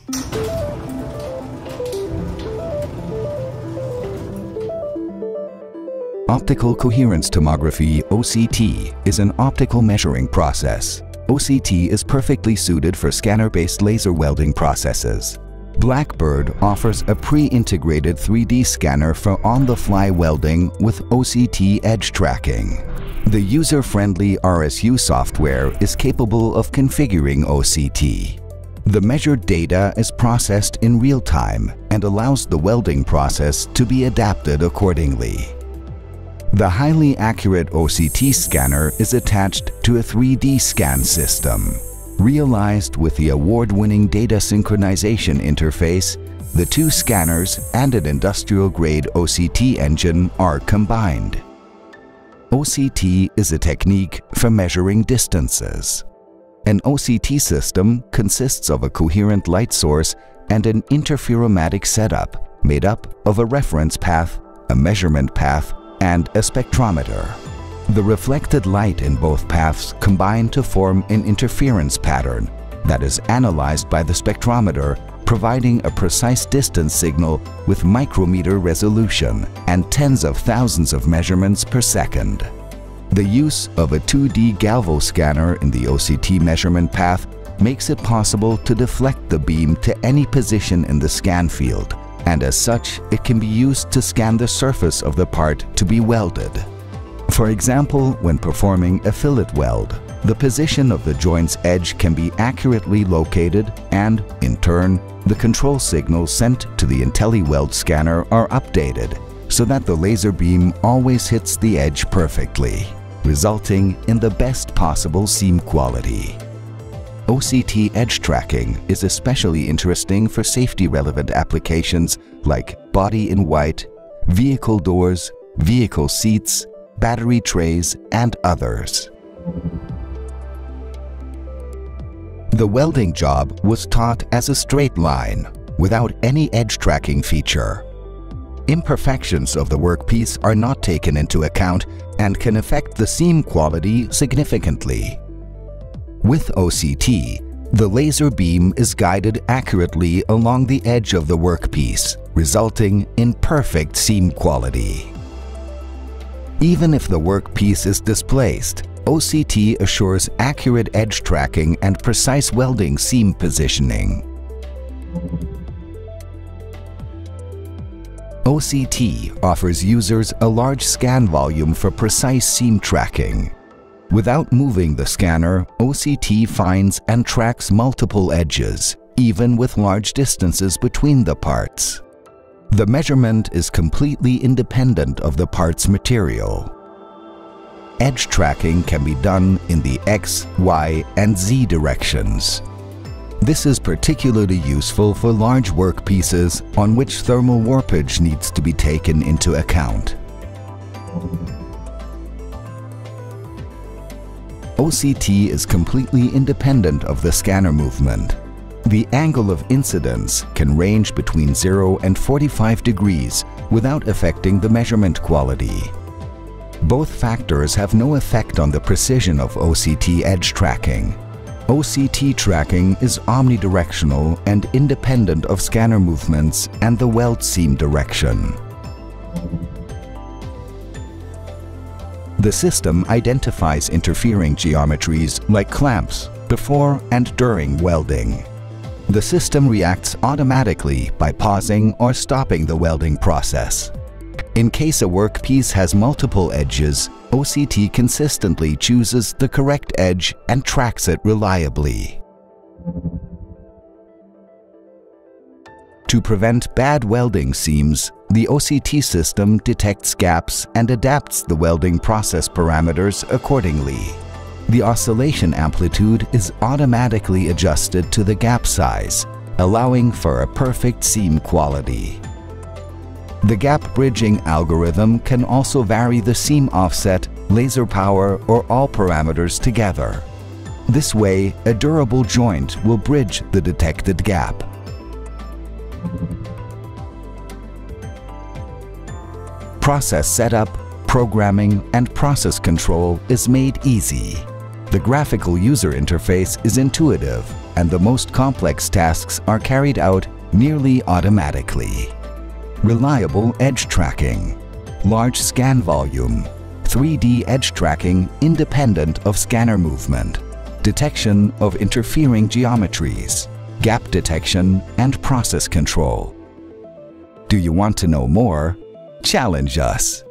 Optical coherence tomography, OCT, is an optical measuring process. OCT is perfectly suited for scanner-based laser welding processes. Blackbird offers a pre-integrated 3D scanner for on-the-fly welding with OCT edge tracking. The user-friendly RSU software is capable of configuring OCT. The measured data is processed in real time and allows the welding process to be adapted accordingly. The highly accurate OCT scanner is attached to a 3D scan system. Realized with the award-winning data synchronization interface, the two scanners and an industrial-grade OCT engine are combined. OCT is a technique for measuring distances. An OCT system consists of a coherent light source and an interferomatic setup made up of a reference path, a measurement path, and a spectrometer. The reflected light in both paths combine to form an interference pattern that is analyzed by the spectrometer, providing a precise distance signal with micrometer resolution and tens of thousands of measurements per second. The use of a 2D galvo scanner in the OCT measurement path makes it possible to deflect the beam to any position in the scan field, and as such, it can be used to scan the surface of the part to be welded. For example, when performing a fillet weld, the position of the joint's edge can be accurately located and, in turn, the control signals sent to the IntelliWeld scanner are updated so that the laser beam always hits the edge perfectly, resulting in the best possible seam quality. OCT edge tracking is especially interesting for safety-relevant applications like body-in-white, vehicle doors, vehicle seats, battery trays, and others. The welding job was taught as a straight line, without any edge tracking feature. Imperfections of the workpiece are not taken into account and can affect the seam quality significantly. With OCT, the laser beam is guided accurately along the edge of the workpiece, resulting in perfect seam quality. Even if the workpiece is displaced, OCT assures accurate edge tracking and precise welding seam positioning. OCT offers users a large scan volume for precise seam tracking. Without moving the scanner, OCT finds and tracks multiple edges, even with large distances between the parts. The measurement is completely independent of the part's material. Edge tracking can be done in the X, Y, and Z directions. This is particularly useful for large workpieces on which thermal warpage needs to be taken into account. OCT is completely independent of the scanner movement. The angle of incidence can range between 0 and 45 degrees without affecting the measurement quality. Both factors have no effect on the precision of OCT edge tracking. OCT tracking is omnidirectional and independent of scanner movements and the weld seam direction. The system identifies interfering geometries like clamps before and during welding. The system reacts automatically by pausing or stopping the welding process. In case a workpiece has multiple edges, OCT consistently chooses the correct edge and tracks it reliably. To prevent bad welding seams, the OCT system detects gaps and adapts the welding process parameters accordingly. The oscillation amplitude is automatically adjusted to the gap size, allowing for a perfect seam quality. The gap bridging algorithm can also vary the seam offset, laser power, or all parameters together. This way, a durable joint will bridge the detected gap. Process setup, programming, and process control is made easy. The graphical user interface is intuitive, and the most complex tasks are carried out nearly automatically. Reliable edge tracking, large scan volume, 3D edge tracking independent of scanner movement, detection of interfering geometries, gap detection and process control. Do you want to know more? Challenge us!